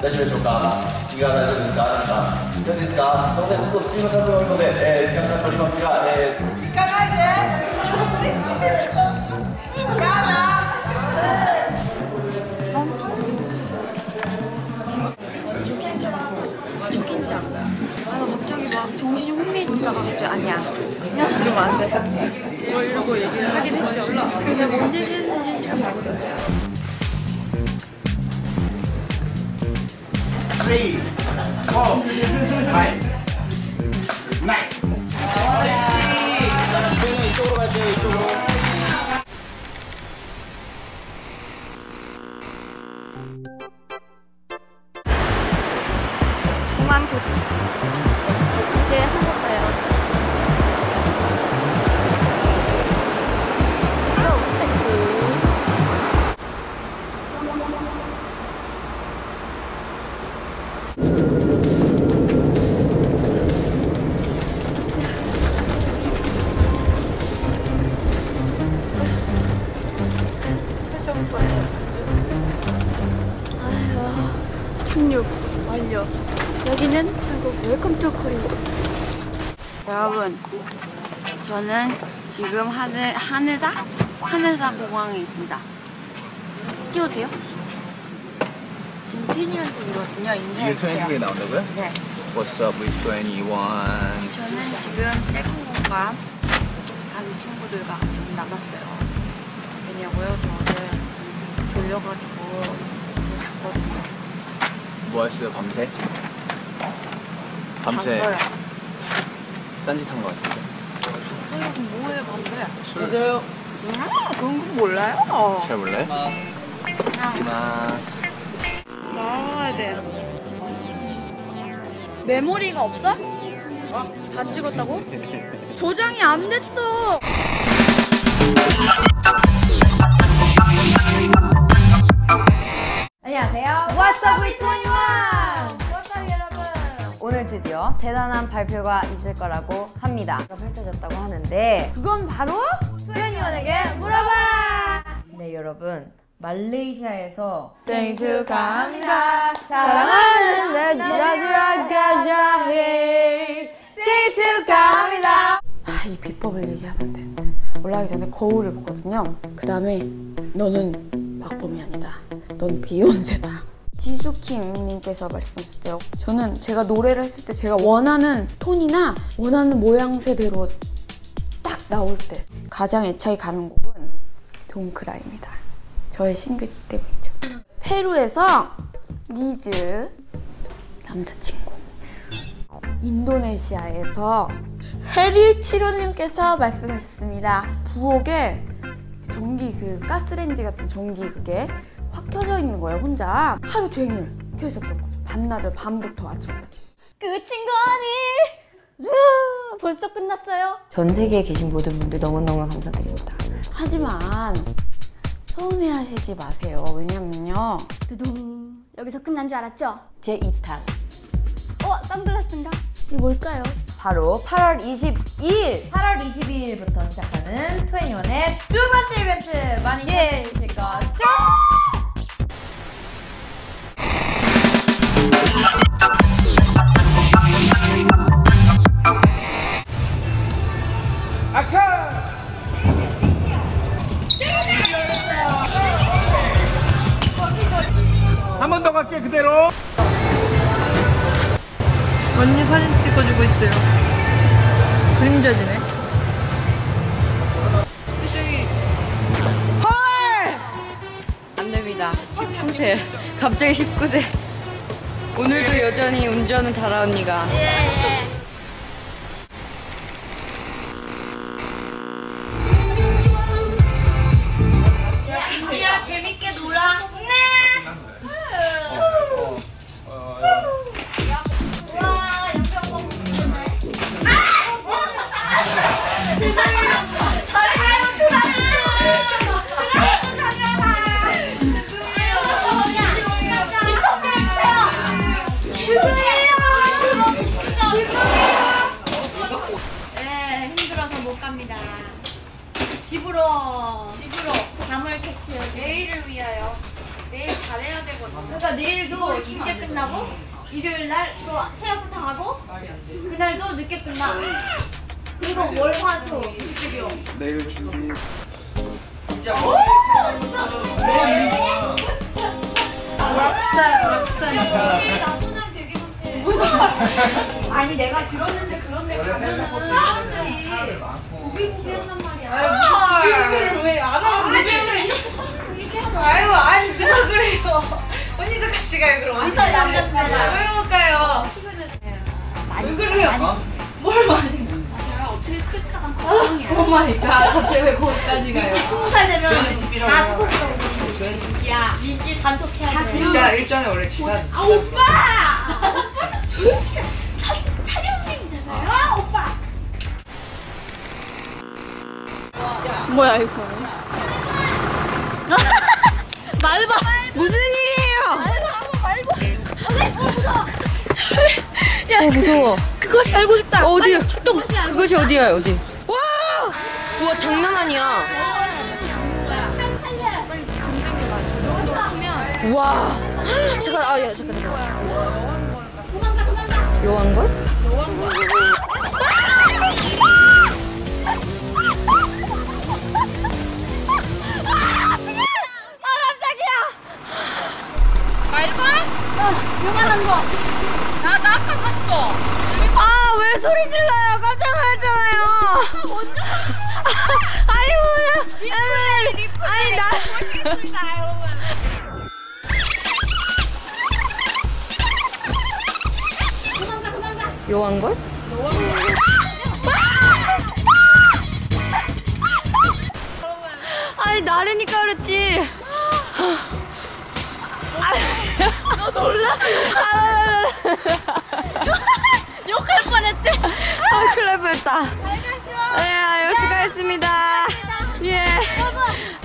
大丈夫でしょうか。右側大丈夫ですか。皆さんいいですか。すみません、ちょっとスチーム数が多いので、時間が取りますが、行かないで。 초긴장. 아, 나 갑자기 막 정신이 혼미해지다가 갑자기 아니야. 이러면 안 돼. 뭐 이러고 얘기를 하긴 했죠. 근데 뭔 얘기 했는지는 잘 모르겠어요. 3, 4, 5. 나이스. 이쪽으로 갈게요, 이쪽으로. 공항 도착. 이제 한국 가요. So sexy. 아휴, 착륙 완료. 여기는 한국 웰컴 투 코리아. 여러분, 저는 지금 하네다 공항에 있습니다. 찍어도 돼요? 지금 21이거든요. 인사해주세요. 21이 나온다고요? 네. What's up with 21? 저는 지금 세컨공과 다른 친구들과 좀 남았어요. 왜냐고요? 저 어제 졸려가지고 잤거든요. 뭐 했어요, 밤새? 밤새 딴짓한 것 같은데. 그럼 뭐해 밤새? 술 드세요? 그건 몰라요. 잘 몰라요? 나와야 돼. 메모리가 없어? 다 찍었다고? 저장이 안 됐어. 안녕하세요. What's up with 21? What's up 여러분? 오늘 드디어 대단한 발표가 있을 거라고 합니다. 펼쳐졌다고 하는데 그건 바로 21에게 물어봐! 네 여러분, 말레이시아에서 생일 축하합니다. 사랑하는 내 가자해 생일 축하합니다. 이 비법을 얘기하면 돼. 올라가기 전에 거울을 보거든요. 그 다음에 너는 박범이 아니다. 넌 비욘세다. 지수킴님께서 말씀하셨대요. 저는 제가 노래를 했을 때 제가 원하는 톤이나 원하는 모양새대로 딱 나올 때 가장 애착이 가는 곡은 동크라입니다. 저의 싱글이기 때문이죠. 페루에서 니즈 남자친구. 인도네시아에서 해리치로님께서 말씀하셨습니다. 부엌에 전기 가스레인지 같은 전기 그게 확 켜져 있는 거예요. 혼자 하루 종일 켜 있었던 거죠. 반나절 밤부터 아침까지. 끝인 거 아니? 벌써 끝났어요? 전 세계에 계신 모든 분들 너무너무 감사드립니다. 하지만 서운해하시지 마세요. 왜냐면요. 두둥. 여기서 끝난 줄 알았죠? 제 2탄. 선글라스인가? 이게 뭘까요? 바로 8월 22일! 8월 22일부터 시작하는 21의 두 번째 이벤트! 많이 기대해 주실 거죠? 한 번 더 갈게 그대로. 언니 사진 찍어주고 있어요. 그림자지네. 헐! 안 됩니다. 19세. 갑자기 19세. 오늘도 여전히 운전은 다라 언니가. 야, 재밌게 놀아. 네! 네, 힘들어서 못 갑니다. 집으로 밤을 택해요. 내일을 위하여. 내일 잘해야 되거든요. 그러니까 내일도 이제 끝나고 그날도 늦게 끝나. 그리고 월화수 뮤직비디오. 내일 준비. 락스타니까. 아니 내가 들었는데 그런데 가면은 사람들이 부비부비한단 말이야. 부비부비를 왜 안 하고 이렇게 하고. 아이고 아니 누가 그래요. 언니도 같이 가요 그럼. 완전 남자친구야. 왜 못 가요? 왜 그래요? 뭘 많이 가? 어떻게 클까봐 걱정이야. 오 마이 갓. 갑자기 왜 거기까지 가요? 20살 되면 다 죽었어. 야, 인기 단속해야 돼. 일전에 원래 지난. 아, 오빠! 촬영님이잖아요. 아, 오빠! 뭐야 이거? 말봐. 무슨 일이에요? 야 무서워. 그것이 알고 싶다. 어디야? 출동. 그것이 어디야? 어디? 와! 우와 장난 아니야. 와. 잠깐 아야 잠깐. 요한 걸? 아, 왜 소리 질러요? 깜짝 놀랐잖아요. 아니, 뭐야. 아니, 나. 요한걸? 아니, 나르니까 그렇지. 너 놀라? 욕할 뻔했대. 큰일 날 뻔했다. 잘 가시오. 네, 열심히 가겠습니다. 예.